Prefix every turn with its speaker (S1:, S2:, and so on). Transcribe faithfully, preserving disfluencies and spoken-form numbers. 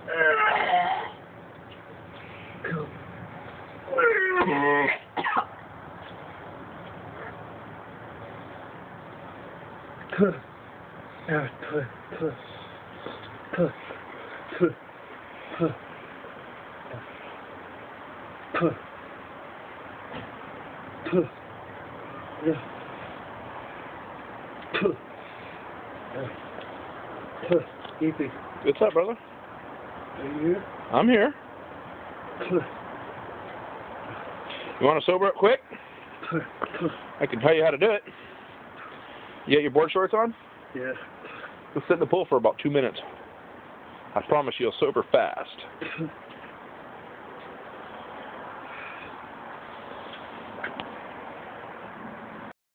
S1: What's up, brother?
S2: Are you here?
S1: I'm here. You want to sober up quick? I can tell you how to do it. You got your board shorts on?
S2: Yeah.
S1: We'll sit in the pool for about two minutes. I promise you'll sober fast.